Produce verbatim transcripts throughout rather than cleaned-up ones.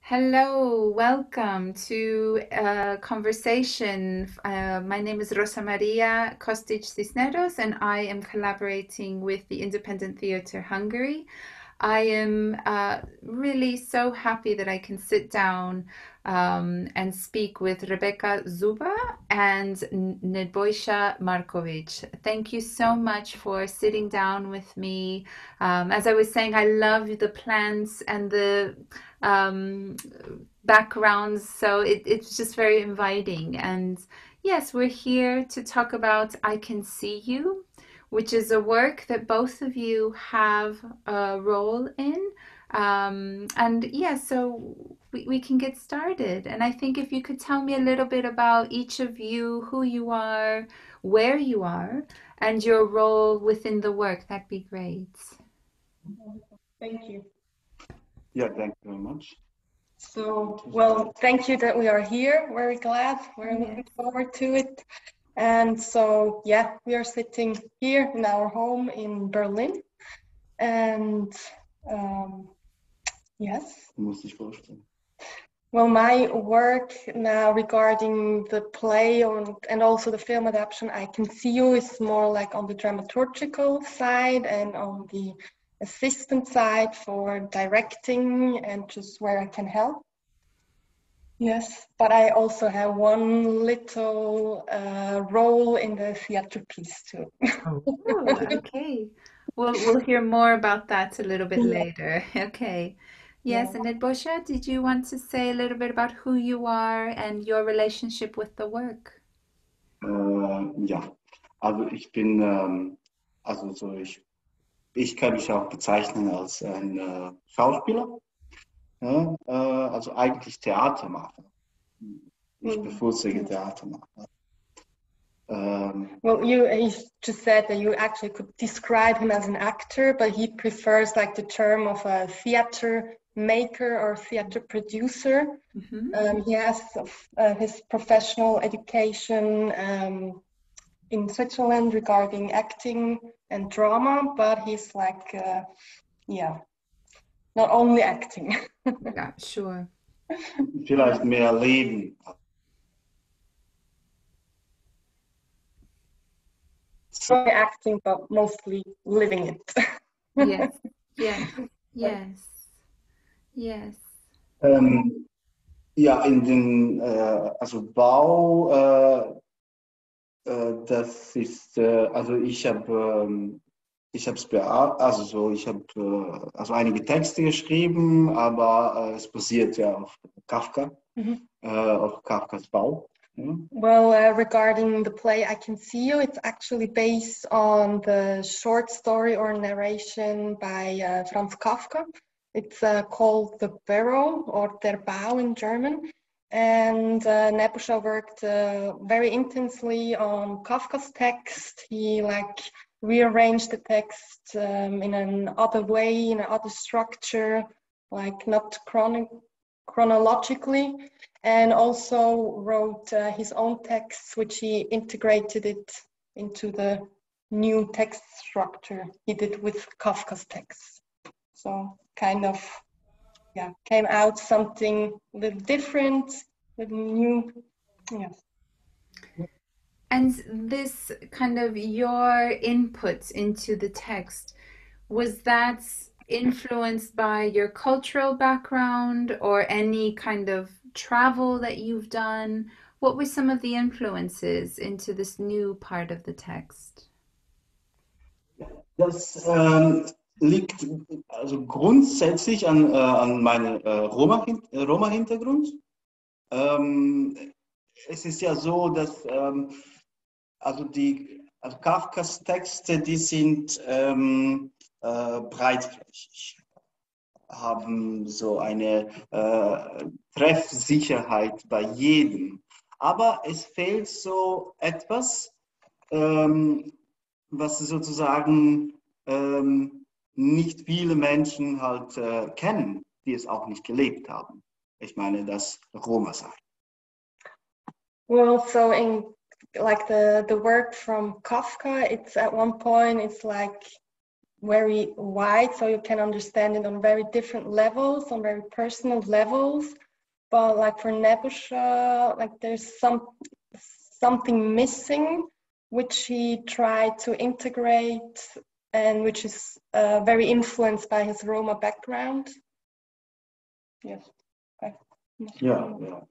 Hello, welcome to a conversation. Uh, my name is Rosa Maria Kostic Cisneros, and I am collaborating with the Independent Theatre Hungary. I am uh, really so happy that I can sit down um, and speak with Rebecca Zuba and N- Nebojša Markovic. Thank you so much for sitting down with me. Um, as I was saying, I love the plants and the um, backgrounds, so it, it's just very inviting. And yes, we're here to talk about I Can See You, which is a work that both of you have a role in. Um, and yeah, so we, we can get started. And I think if you could tell me a little bit about each of you, who you are, where you are, and your role within the work, that'd be great. Thank you. Yeah, thank you very much. So, well, thank you that we are here. Very glad. We're Yes. looking forward to it. And so, yeah, we are sitting here in our home in Berlin. And um, yes. Muss ich vorstellen. Well, my work now regarding the play on, and also the film adaptation, I Can See You, is more like on the dramaturgical side and on the assistant side for directing and just where I can help. Yes, but I also have one little uh, role in the theater piece too. Oh, okay. We'll we'll hear more about that a little bit Yeah. later. Okay. Yeah. Yes, and Nebojša, did you want to say a little bit about who you are and your relationship with the work? Äh, ja, also ich bin, ähm, also so ich, ich kann mich auch bezeichnen als ein äh, Schauspieler, ja, äh, also eigentlich Theatermacher. Ich Mm. bevorzuge Theatermacher. Um, Well, you he just said that you actually could describe him as an actor, but he prefers like the term of a theater maker or theater producer. Mm-hmm. Um, he has uh, his professional education um, in Switzerland regarding acting and drama, but he's like, uh, yeah, not only acting. Yeah, sure. vielleicht mehr Leben. Not acting, but mostly living it. Yes, yes, yes, yes. Ähm, ja, in den, äh, also Bau, äh, äh, das ist, äh, also ich habe ähm, ich habe es bearbeitet, also so, ich habe äh, also einige Texte geschrieben, aber äh, es basiert ja auf Kafka, Mhm. äh, auf Kafkas Bau. Ja. Well, uh, regarding the play I Can See You, it's actually based on the short story or narration by uh, Franz Kafka. It's uh, called The Barrow or Der Bau in German. And uh, Nebojša worked uh, very intensely on Kafka's text. He like rearranged the text um, in an other way, in another structure, like not chronic, chronologically, and also wrote uh, his own texts, which he integrated it into the new text structure he did with Kafka's texts. So kind of, yeah, came out something a little different, a little new, yes. And this kind of your input into the text, was that influenced by your cultural background or any kind of travel that you've done? What were some of the influences into this new part of the text? Das ähm, liegt also grundsätzlich an, äh, an meinem äh, Roma-Hintergrund. Ähm, es ist ja so, dass ähm, also die also Kafkas Texte, die sind ähm, äh, breitflächig, haben so eine äh, Treffsicherheit bei jedem. Aber es fehlt so etwas, ähm, was sozusagen ähm, nicht viele Menschen halt äh, kennen, die es auch nicht gelebt haben. Ich meine, das Roma sein. Well, so in like the the work from Kafka, it's at one point it's like very wide, so you can understand it on very different levels, on very personal levels. But like for Nebusha, like there's some something missing, which he tried to integrate, and which is uh, very influenced by his Roma background. Yes. Okay. Ja, ja.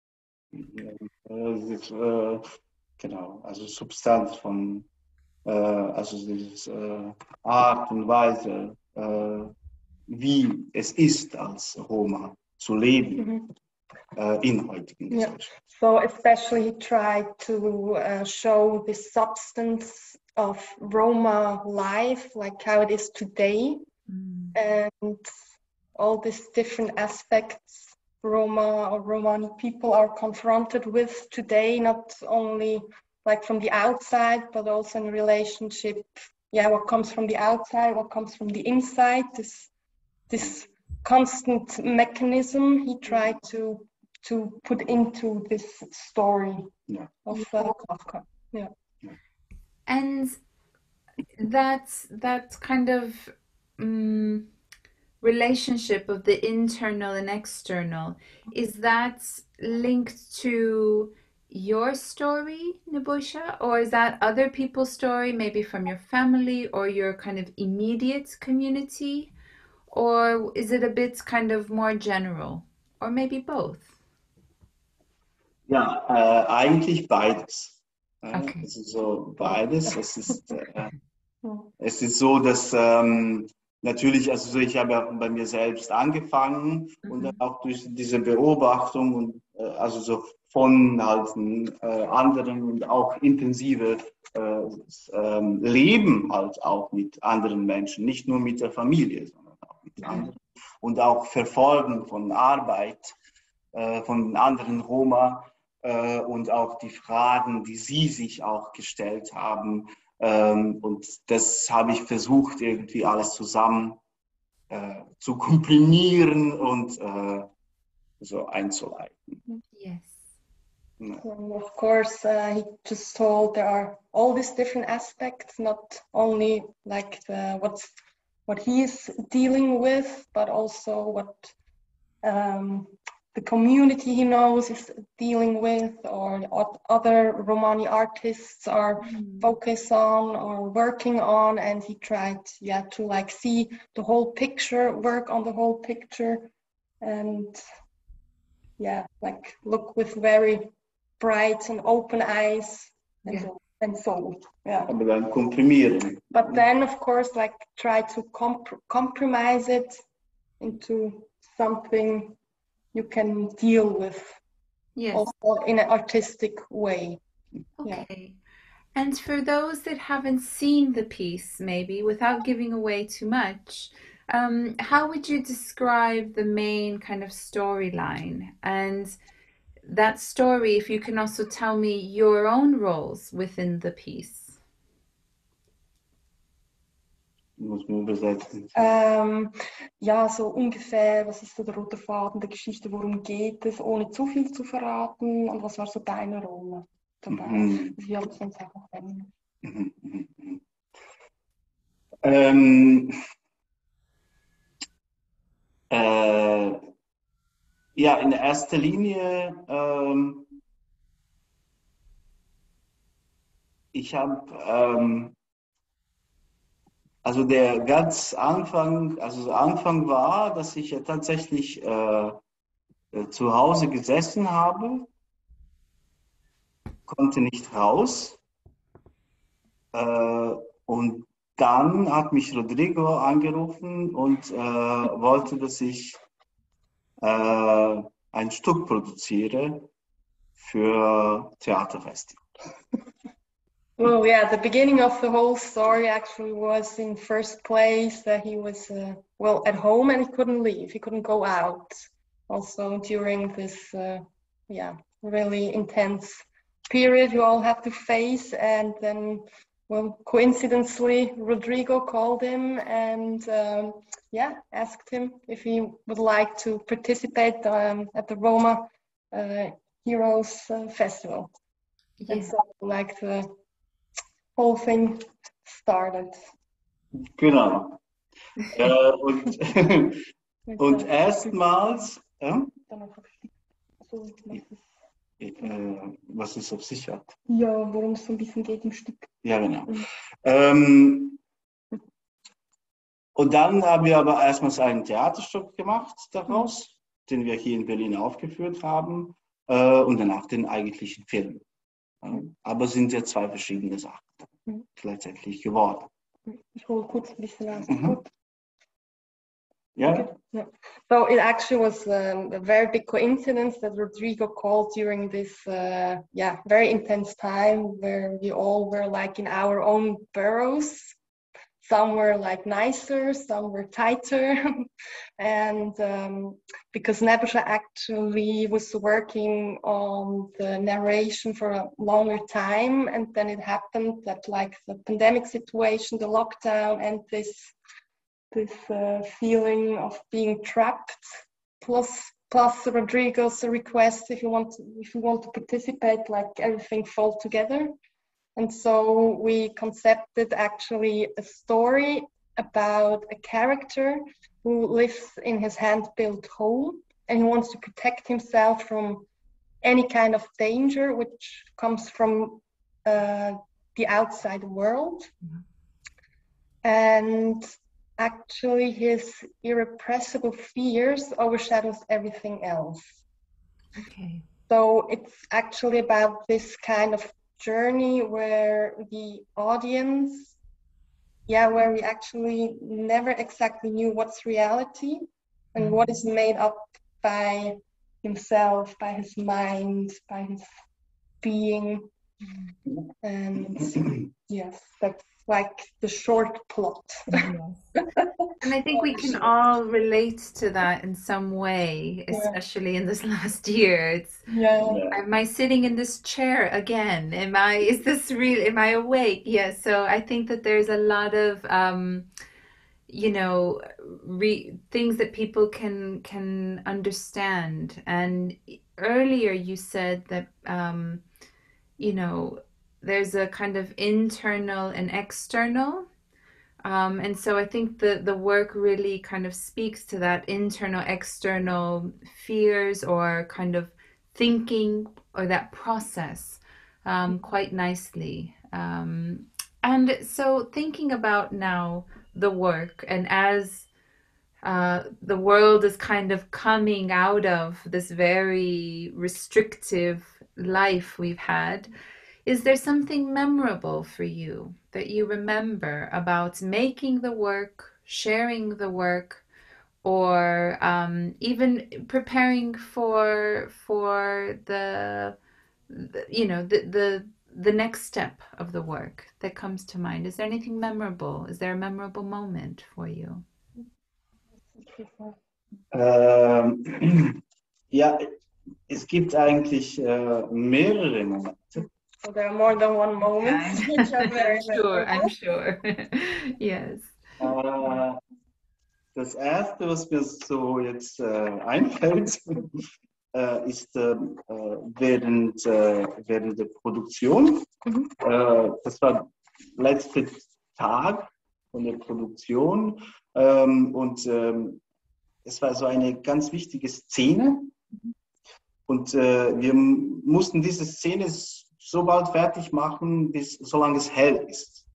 Äh, das, äh, genau, also Substanz von, äh, also diese äh, Art und Weise, äh, wie es ist, als Roma zu leben, Mhm. äh, in heutigen Yeah. Gesellschaft. So especially he tried to uh, show the substance of Roma life, like how it is today, Mm. and all these different aspects Roma or Romani people are confronted with today, not only like from the outside, but also in relationship, yeah, what comes from the outside, what comes from the inside, this this constant mechanism he tried to to put into this story Yeah. of uh, Kafka. Yeah. And that's that kind of um, relationship of the internal and external, is that linked to your story, Nebusha, or is that other people's story, maybe from your family or your kind of immediate community, or is it a bit kind of more general, or maybe both? Ja, äh, eigentlich beides. Äh, Okay. Es ist so beides. Es ist, äh, Mm. es ist so, dass ähm, natürlich, also so, ich habe ja bei mir selbst angefangen und dann Mhm. auch durch diese Beobachtung und äh, also so von halt äh, anderen und auch intensive äh, ähm, Leben halt auch mit anderen Menschen, nicht nur mit der Familie, sondern auch mit Ja. anderen und auch Verfolgen von Arbeit äh, von anderen Roma äh, und auch die Fragen, die sie sich auch gestellt haben. Ähm, und das habe ich versucht, irgendwie alles zusammen äh, zu komprimieren und äh, so einzuleiten. Yes. Ja. And of course, uh, he just told there are all these different aspects, not only like the, what's what he's dealing with, but also what um, the community he knows is dealing with, or what other Romani artists are Mm. focused on or working on. And he tried, yeah, to like see the whole picture, work on the whole picture, and yeah, like look with very bright and open eyes and Yeah. so and so yeah. Aber dann komprimieren. But then of course like try to comp- compromise it into something you can deal with Yes. also in an artistic way. Yeah. Okay. And for those that haven't seen the piece, maybe without giving away too much, um, how would you describe the main kind of storyline? And that story, if you can also tell me your own roles within the piece. Muss man übersetzen. Ähm, ja, so ungefähr, was ist so der rote Faden der Geschichte, worum geht es, ohne zu viel zu verraten, und was war so deine Rolle dabei? Mhm. Wir haben es sonst auch auf Englisch. Mhm, mhm, mhm. Ähm, äh, ja, in erster Linie, ähm, ich habe, ähm, also der ganz Anfang, also der Anfang war, dass ich ja tatsächlich äh, äh, zu Hause gesessen habe, konnte nicht raus. Äh, und dann hat mich Rodrigo angerufen und äh, wollte, dass ich äh, ein Stück produziere für Theaterfestival. Well, yeah, the beginning of the whole story actually was in first place that he was, uh, well, at home and he couldn't leave. He couldn't go out. Also during this, uh, yeah, really intense period you all have to face. And then, well, coincidentally, Rodrigo called him and, um, yeah, asked him if he would like to participate um, at the Roma uh, Heroes uh, Festival. And Yes. so, like, the whole thing started. Genau. äh, und, und erstmals, äh, äh, was es auf sich hat. Ja, worum es so ein bisschen geht im Stück. Ja, genau. Mhm. Ähm, und dann haben wir aber erstmals einen Theaterstück gemacht daraus, mhm. den wir hier in Berlin aufgeführt haben, äh, und danach den eigentlichen Film. Mhm. Aber es sind ja zwei verschiedene Sachen mhm. letztendlich geworden. Ich hole kurz ein bisschen aus. Mhm. Yeah. Yeah. So it actually was um, a very big coincidence that Rodrigo called during this, uh, yeah, very intense time where we all were like in our own burrows. Some were like nicer, some were tighter. and um, because Nebusha actually was working on the narration for a longer time, and then it happened that like the pandemic situation, the lockdown, and this this uh, feeling of being trapped, plus plus Rodrigo's request if you want to, if you want to participate, like everything fall together. And so we concepted actually a story about a character who lives in his hand-built home, and he wants to protect himself from any kind of danger which comes from uh, the outside world. Mm-hmm. And actually his irrepressible fears overshadows everything else. Okay. So it's actually about this kind of journey where the audience, yeah, where we actually never exactly knew what's reality and mm-hmm. what is made up by himself, by his mind, by his being. Mm-hmm. And yes, that's like the short plot. Yes. And I think we can all relate to that in some way, especially yeah. in this last year. It's yeah. Am I sitting in this chair again? Am I is this real? Am I awake? Yes. Yeah, so I think that there's a lot of um you know re- things that people can can understand. And earlier you said that um you know there's a kind of internal and external. Um, and so I think the, the work really kind of speaks to that internal, external fears or kind of thinking or that process um, quite nicely. Um, and so thinking about now the work, and as uh, the world is kind of coming out of this very restrictive life we've had, is there something memorable for you that you remember about making the work, sharing the work, or um, even preparing for for the, the you know the, the the next step of the work that comes to mind? Is there anything memorable? Is there a memorable moment for you? Ähm, ja, es gibt eigentlich äh, mehrere Momente. So there are more than one moment. I'm sure, I'm sure. Yes. Äh, das erste, was mir so jetzt äh, einfällt, äh, ist äh, während, äh, während der Produktion. Mhm. Äh, das war letzter Tag von der Produktion ähm, und ähm, es war so eine ganz wichtige Szene. Mhm. Und äh, wir mussten diese Szene so bald fertig machen, bis solange es hell ist.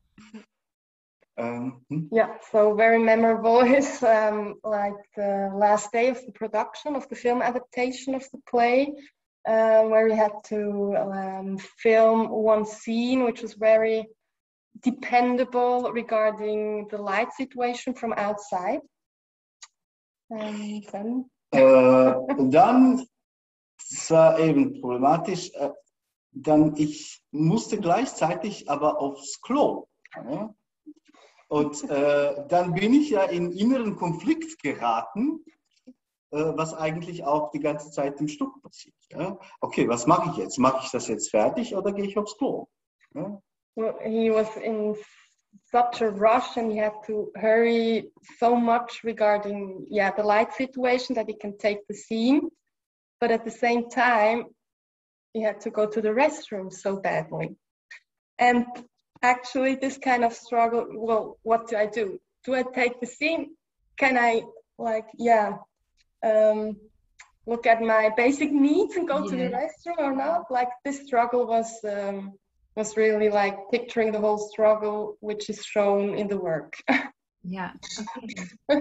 Um, hmm? Yeah, so very memorable is um, like the last day of the production of the film adaptation of the play, uh, where we had to um, film one scene which was very dependable regarding the light situation from outside. And then... äh, dann, es war eben problematisch, äh, dann ich musste gleichzeitig aber aufs Klo. Ja? Und äh, dann bin ich ja in inneren Konflikt geraten, äh, was eigentlich auch die ganze Zeit im Stück passiert. Ja? Okay, was mache ich jetzt? Mache ich das jetzt fertig oder gehe ich aufs Klo? Ja? Well, he was in such a rush and he had to hurry so much regarding yeah, the light situation that he can take the scene. But at the same time, he had to go to the restroom so badly. And actually this kind of struggle, well, what do I do? Do I take the scene? Can I, like, yeah, um, look at my basic needs and go Yeah. to the restroom or not? Like, this struggle was um, was really like picturing the whole struggle, which is shown in the work. Yeah, okay.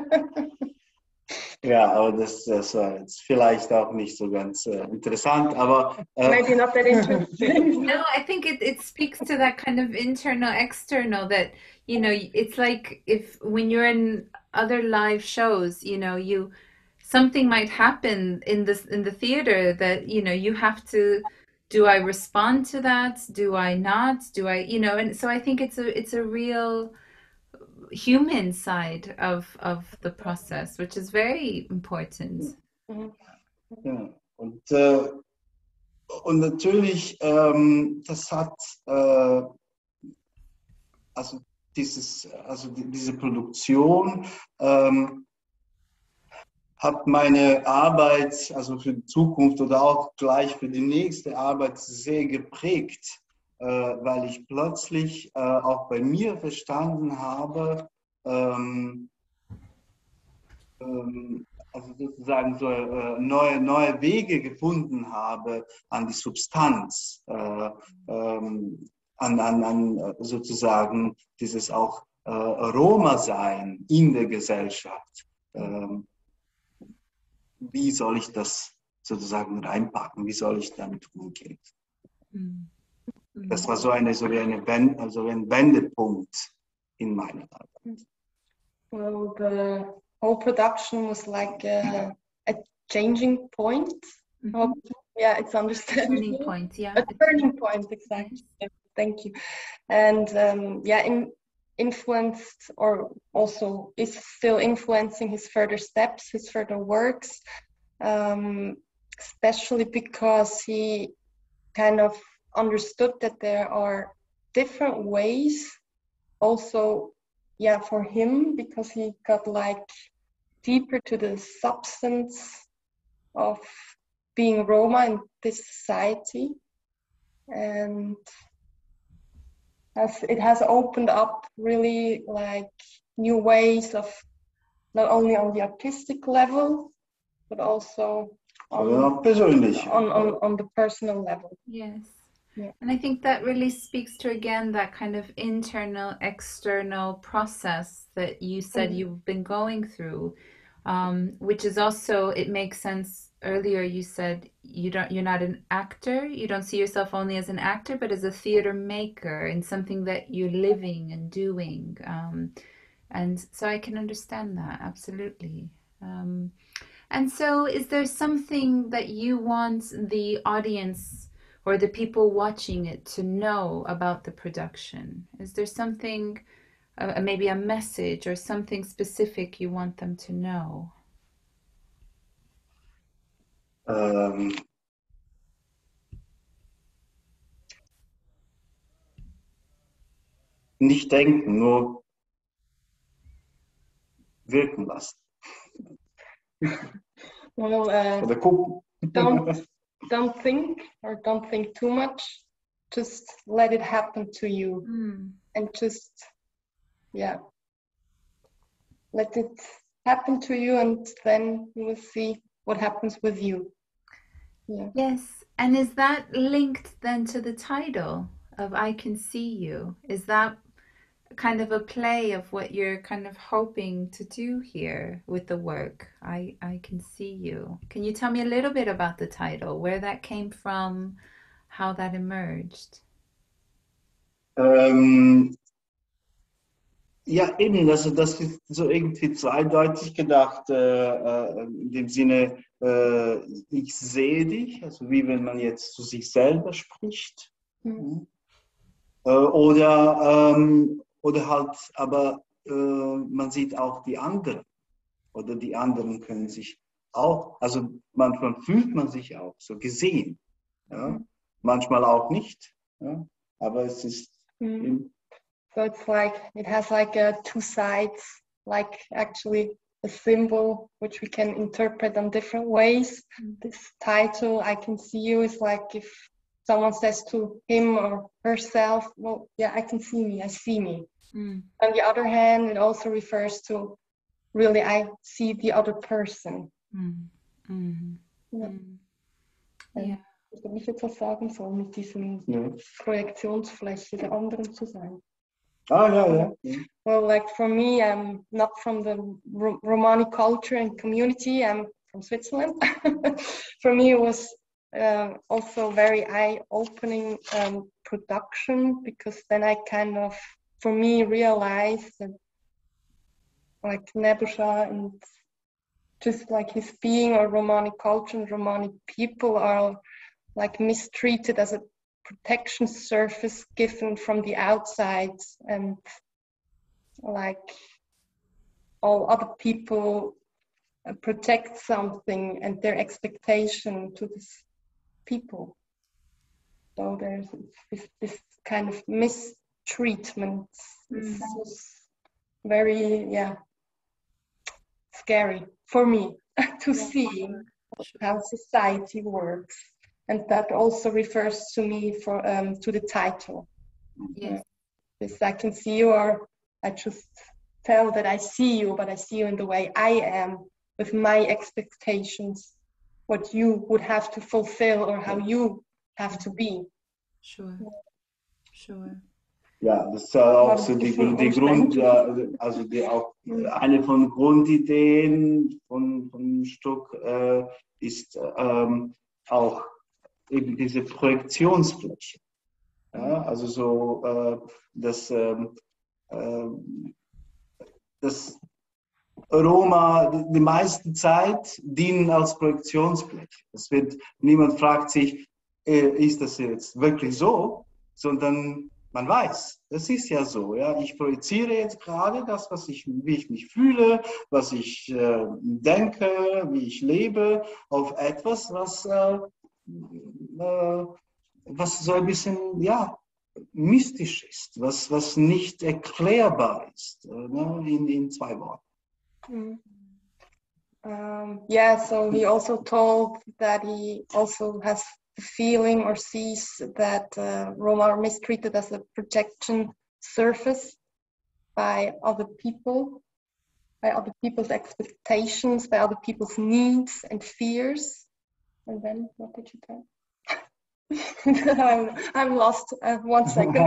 Ja, aber das, das war jetzt vielleicht auch nicht so ganz äh, interessant, aber äh, Maybe not that interesting. No, I think it, it speaks to that kind of internal, external that, you know, it's like if when you're in other live shows, you know, you something might happen in this in the theater that, you know, you have to, do I respond to that? Do I not? Do I, you know, and so I think it's a it's a real human side of of the process, which is very important. Mhm. ja. Und, äh, und natürlich, ähm, das hat äh, also dieses, also die, diese Produktion ähm, hat meine Arbeit, also für die Zukunft oder auch gleich für die nächste Arbeit sehr geprägt, äh, weil ich plötzlich äh, auch bei mir verstanden habe, ähm, ähm, also sozusagen so äh, neue, neue Wege gefunden habe an die Substanz, äh, ähm, an, an, an sozusagen dieses auch äh, Roma-Sein in der Gesellschaft. Ähm, wie soll ich das sozusagen reinpacken? Wie soll ich damit umgehen? Mhm. Das war so, eine, so wie eine Wend, also ein Wendepunkt in meiner Arbeit. Well, the whole production was like a, a changing point. Mhm. Oh, yeah, it's Turning understandable. point, yeah. A turning point, exactly. Yes. Thank you. And um, yeah, in, influenced or also is still influencing his further steps, his further works, um, especially because he kind of understood that there are different ways also, yeah, for him, because he got like deeper to the substance of being Roma in this society. And as it has opened up really like new ways of not only on the artistic level, but also Aber on, auch persönlich. on, on, on the personal level. Yes. Yeah. And I think that really speaks to, again, that kind of internal, external process that you said Mhm. you've been going through, um, which is also, it makes sense. Earlier you said you don't, you're not an actor. You don't see yourself only as an actor, but as a theater maker and something that you're living and doing. Um, and so I can understand that, absolutely. Um, and so is there something that you want the audience or the people watching it to know about the production? Is there something, uh, maybe a message or something specific you want them to know? Ähm, nicht denken, nur wirken lassen. Well, uh, Oder gucken. don't don't think or don't think too much. Just let it happen to you, Mm. and just yeah, let it happen to you, and then you will see what happens with you. Yeah. Yes. And is that linked then to the title of I Can See You? Is that kind of a play of what you're kind of hoping to do here with the work? I, I Can See You. Can you tell me a little bit about the title, where that came from, how that emerged? Ähm, ja, eben, also das ist so irgendwie zweideutig gedacht, äh, äh, in dem Sinne, äh, ich sehe dich, also wie wenn man jetzt zu sich selber spricht. Mhm. Äh, oder, ähm, oder halt, aber äh, man sieht auch die anderen. Oder die anderen können sich auch, also manchmal fühlt man sich auch so gesehen. Ja? Mhm. Manchmal auch nicht. Ja? Aber es ist Mhm. eben, So it's like it has like uh, two sides, like actually a symbol which we can interpret in different ways. Mm. This title, I Can See You, is like if someone says to him or herself, well, yeah, I can see me, I see me. Mm. On the other hand, it also refers to really, I see the other person. Mm. Mm. Ja. Mm. Ähm, Yeah. Ich weiß nicht, wie ich jetzt was sagen soll, mit diesem Ja. Projektionsfläche der anderen zu sein. Ah, ja, ja. ja. Well, like for me, I'm not from the Ro- Romani culture and community. I'm from Switzerland. For me, it was uh, also very eye-opening um, production, because then I kind of, for me, realized that like Nebusha and just like his being or Romani culture and Romani people are like mistreated as a protection surface given from the outside, and like all other people uh, protect something and their expectation to this people. So there's this, this kind of mistreatment. This Mm. was very, yeah, scary for me to Yeah. see Sure. how society works. And that also refers to me for um, to the title. Yes. This I can see you, or I just tell that I see you, but I see you in the way I am, with my expectations, what you would have to fulfill or how you have to be. Sure. Sure. Ja, das ist ja auch War so ein die, bisschen die Grund, umständlich. ja, also die auch eine von Grundideen von, von Stuck äh, ist ähm, auch eben diese Projektionsfläche. Ja, also so, äh, dass, ähm, äh, dass Roma die, die meiste Zeit dienen als Projektionsfläche. Es wird, niemand fragt sich, äh, ist das jetzt wirklich so, sondern man weiß, das ist ja so. Ja? Ich projiziere jetzt gerade das, was ich, wie ich mich fühle, was ich äh, denke, wie ich lebe, auf etwas, was, äh, äh, was so ein bisschen, ja, mystisch ist, was, was nicht erklärbar ist, äh, ne? in, in zwei Worten. Mm. Um, yeah, so he also told that he also has the feeling or sees that uh, Roma are mistreated as a projection surface by other people, by other people's expectations, by other people's needs and fears. And then, what did you tell? I'm, I'm lost. Uh, one second.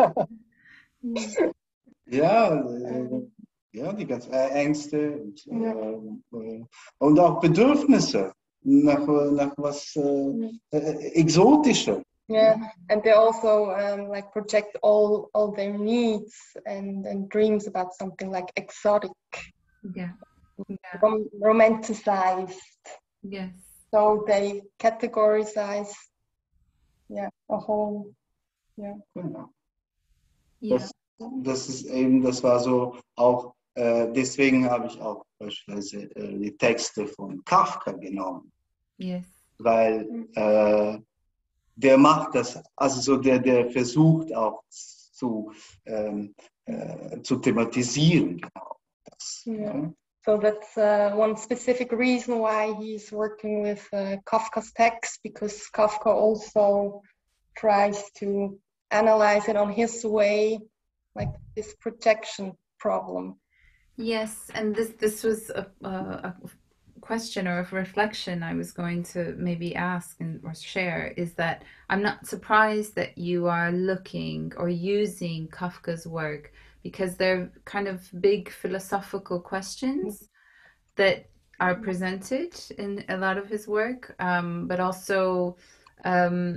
Ja, äh, ja, die ganzen äh, Ängste und, äh, äh, und auch Bedürfnisse nach, nach was äh, äh, Exotischer. Yeah, and they also um, like project all all their needs and, and dreams about something like exotic, Yeah. Yeah. rom- romanticized. Yes. So they categorize, yeah, a whole, yeah. Genau. Yeah. Das, das ist eben, das war so auch, äh, deswegen habe ich auch beispielsweise äh, die Texte von Kafka genommen, Yes. weil äh, der macht das, also so der, der versucht auch zu, ähm, äh, zu thematisieren, genau das. Yeah. Ja. So that's uh, one specific reason why he's working with uh, Kafka's text, because Kafka also tries to analyze it on his way, like this projection problem. Yes, and this this was a, a, a question or a reflection I was going to maybe ask and or share, is that I'm not surprised that you are looking or using Kafka's work, because they're kind of big philosophical questions that are presented in a lot of his work, um, but also um,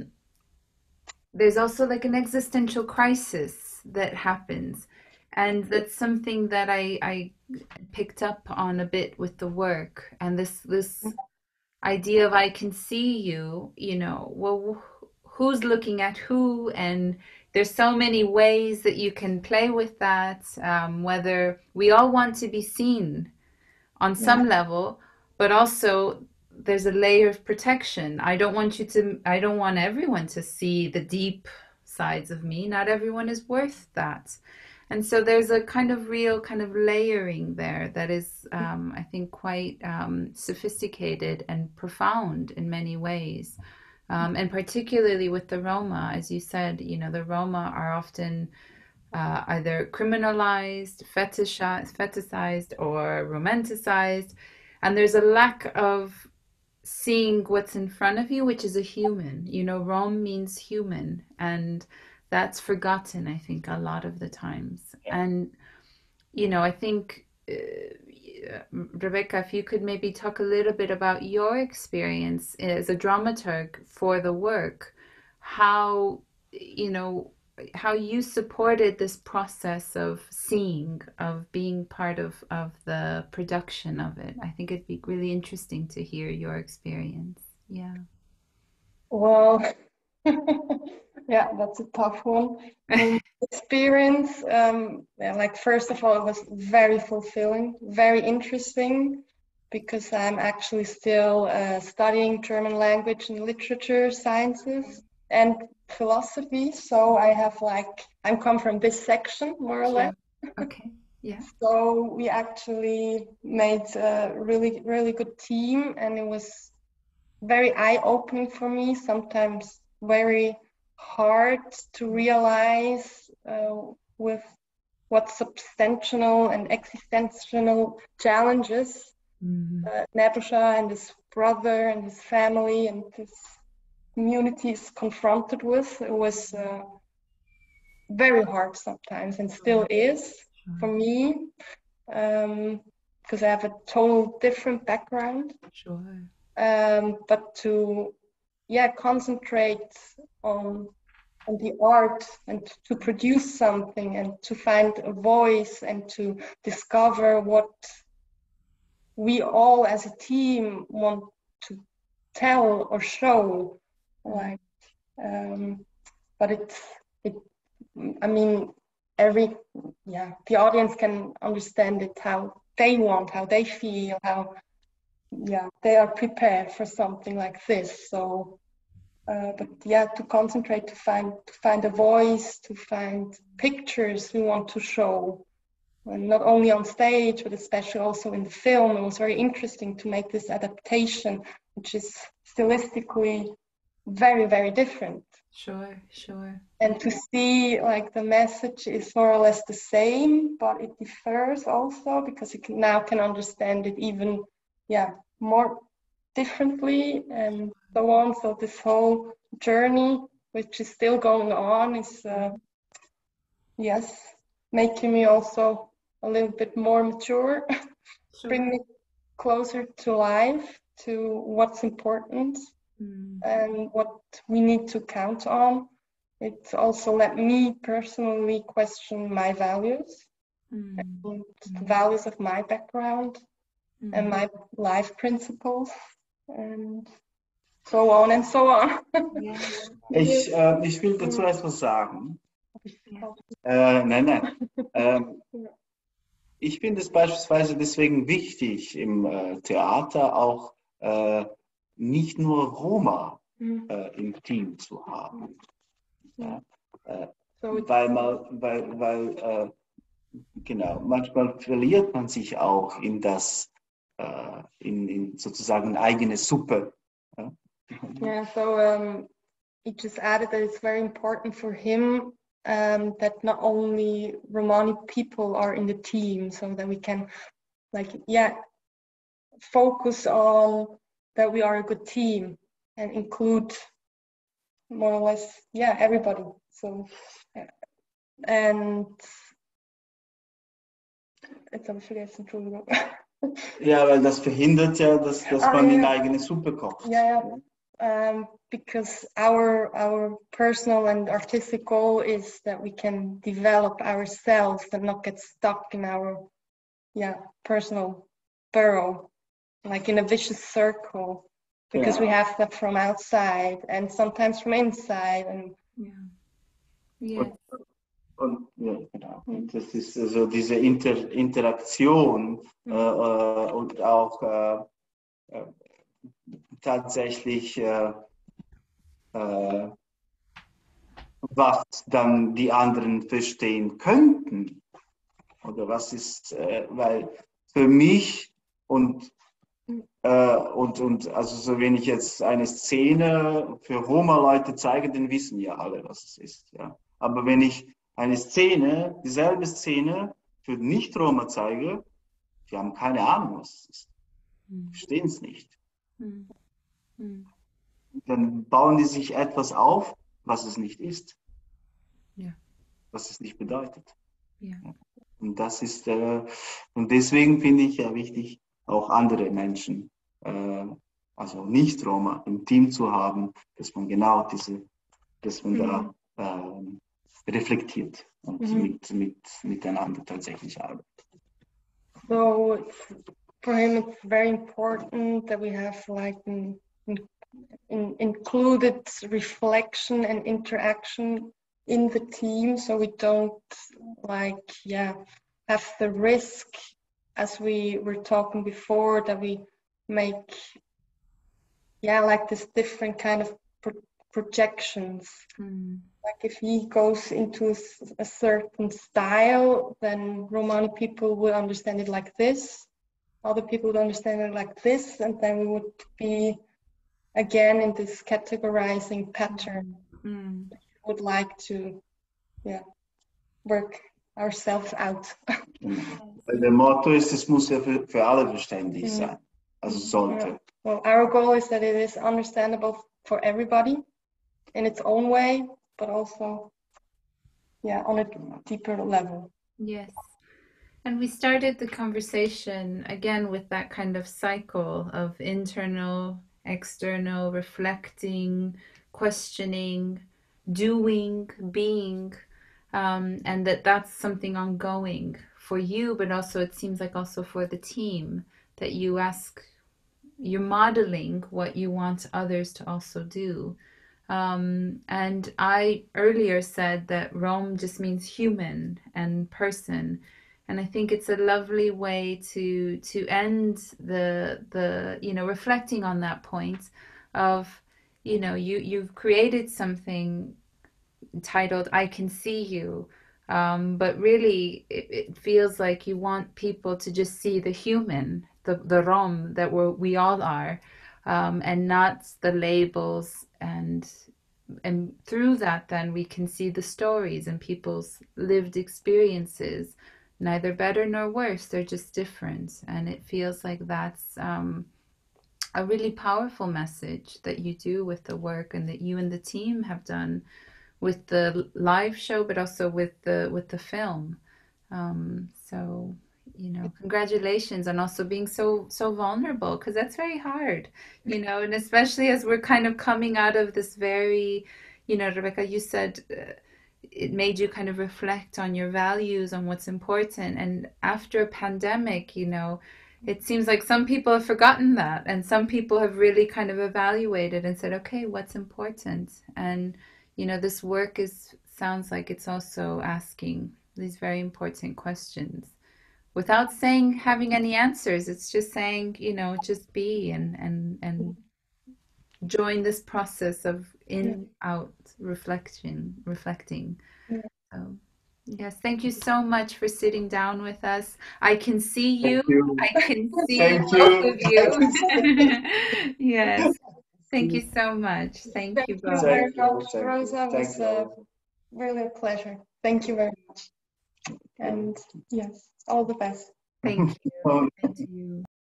there's also like an existential crisis that happens. And that's something that I, I picked up on a bit with the work, and this this idea of I can see you, you know, well, who's looking at who, and there's so many ways that you can play with that, um, whether we all want to be seen on some Yeah. level, but also there's a layer of protection. I don't want you to, I don't want everyone to see the deep sides of me. Not everyone is worth that. And so there's a kind of real kind of layering there that is, um, I think, quite um, sophisticated and profound in many ways. Um, and particularly with the Roma, as you said, you know, the Roma are often uh, either criminalized, fetishized, fetishized, or romanticized, and there's a lack of seeing what's in front of you, which is a human. You know, Rom means human, and that's forgotten, I think, a lot of the times. And, you know, I think, uh, Rebecca, if you could maybe talk a little bit about your experience as a dramaturg for the work, how, you know, how you supported this process of seeing, of being part of, of the production of it. I think it'd be really interesting to hear your experience. Yeah. Well, yeah, that's a tough one. I mean, experience, um, yeah, like first of all, it was very fulfilling, very interesting, because I'm actually still uh, studying German language and literature sciences and philosophy. So I have like, I'm come from this section more or less. Okay. Yeah. So we actually made a really, really good team, and it was very eye-opening for me, sometimes very hard to realize uh, with what substantial and existential challenges Mhm. uh, Nebusha and his brother and his family and his community is confronted with. It was uh, very hard sometimes, and still is for me, um, because I have a total different background. Sure. Um, but to yeah concentrate on on the art and to produce something and to find a voice and to discover what we all as a team want to tell or show, like um, but it's it I mean every yeah the audience can understand it how they want, how they feel, how yeah they are prepared for something like this. So uh, but yeah, to concentrate, to find to find a voice, to find pictures we want to show, and not only on stage but especially also in the film. It was very interesting to make this adaptation, which is stylistically very very different. Sure, sure. And to see like the message is more or less the same, but it differs also because you can now can understand it even yeah more differently and so on. So this whole journey, which is still going on, is uh, yes making me also a little bit more mature, Sure. bring me closer to life, to what's important Mm. and what we need to count on. It also let me personally question my values Mm. and the values of my background Mm. and my life principles and so on and so on. Yeah. Ich, äh, ich will dazu etwas sagen. Ja. Äh, nein, nein. Ähm, ich finde es beispielsweise deswegen wichtig, im äh, Theater auch äh, nicht nur Roma äh, im Team zu haben. Ja? Äh, weil man, weil, weil äh, genau, manchmal verliert man sich auch in das, äh, in, in sozusagen eigene Suppe. Ja? Yeah, so um, he just added that it's very important for him um, that not only Romani people are in the team, so that we can, like, yeah, focus on that we are a good team and include more or less, yeah, everybody. So, and jetzt habe ich vergessen, Entschuldigung. Ja, weil das verhindert ja, dass, dass Ah, man ja. in eigene Suppe kocht. Yeah, yeah. Um, because our our personal and artistic goal is that we can develop ourselves and not get stuck in our yeah personal burrow, like in a vicious circle, because Ja. we have that from outside and sometimes from inside. And Ja. Ja. Und, und, ja, genau. Und das ist also diese Inter Interaktion äh, äh, und auch äh, äh, tatsächlich äh, äh, was dann die anderen verstehen könnten. Oder was ist, äh, weil für mich und Äh, und, und also so, wenn ich jetzt eine Szene für Roma-Leute zeige, dann wissen ja alle, was es ist. Ja. Aber wenn ich eine Szene, dieselbe Szene für Nicht-Roma zeige, die haben keine Ahnung, was es ist. Verstehen es nicht. Mhm. Mhm. Dann bauen die sich etwas auf, was es nicht ist. Ja. Was es nicht bedeutet. Ja. Und das ist, äh, und deswegen finde ich ja wichtig, auch andere Menschen, äh, also nicht Roma, im Team zu haben, dass man genau diese, dass man Mhm. da äh, reflektiert und Mhm. mit, mit, miteinander tatsächlich arbeitet. So it's, for him, it's very important that we have like an, an, an included reflection and interaction in the team, so we don't like yeah have the risk, as we were talking before, that we make yeah like this different kind of pro- projections. Mm. Like if he goes into a certain style, then Romani people would understand it like this, other people would understand it like this, and then we would be again in this categorizing pattern. Mm. We would like to yeah work ourselves out. Weil der Motto ist, es muss ja für, für alle verständlich Mhm. sein. Also sollte. Yeah. Well, our goal is that it is understandable for everybody in its own way, but also yeah on a deeper level. Yes. And we started the conversation again with that kind of cycle of internal, external, reflecting, questioning, doing, being, um, and that that's something ongoing for you, but also it seems like also for the team, that you ask, you're modeling what you want others to also do. Um, and I earlier said that Rome just means human and person. And I think it's a lovely way to to end the the you know reflecting on that point of you know you you've created something titled I Can See You, um, but really it, it feels like you want people to just see the human, the the Rom that we're, we all are, um, and not the labels, and and through that then we can see the stories and people's lived experiences, neither better nor worse, they're just different. And it feels like that's um, a really powerful message that you do with the work and that you and the team have done with the live show, but also with the with the film. Um, so you know, congratulations on also being so so vulnerable, because that's very hard, you know, and especially as we're kind of coming out of this very, you know, Rebecca, you said uh, it made you kind of reflect on your values, on what's important, and after a pandemic, you know, it seems like some people have forgotten that, and some people have really kind of evaluated and said, okay, what's important? And you know, this work is sounds like it's also asking these very important questions without saying having any answers. It's just saying, you know, just be and and and join this process of in out reflection reflecting. Yeah. So yes, thank you so much for sitting down with us. I can see you. Thank you. I can see Thank both you. of you. Yes. Thank you so much. Thank Thank you you both. very Thank you. much, Thank you. Rosa. It Thank was you. uh, really a pleasure. Thank you very much. And yes, all the best. Thank you. Um, Thank you.